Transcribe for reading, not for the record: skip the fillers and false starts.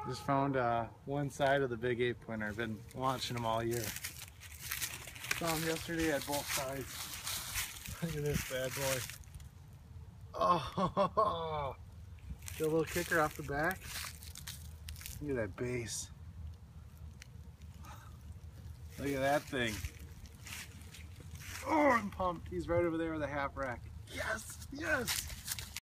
Just found one side of the big ape winner. I've been watching them all year. Saw him yesterday at both sides. Look at this bad boy. Oh, get a little kicker off the back. Look at that base. Look at that thing. Oh, I'm pumped. He's right over there with a half rack. Yes, yes.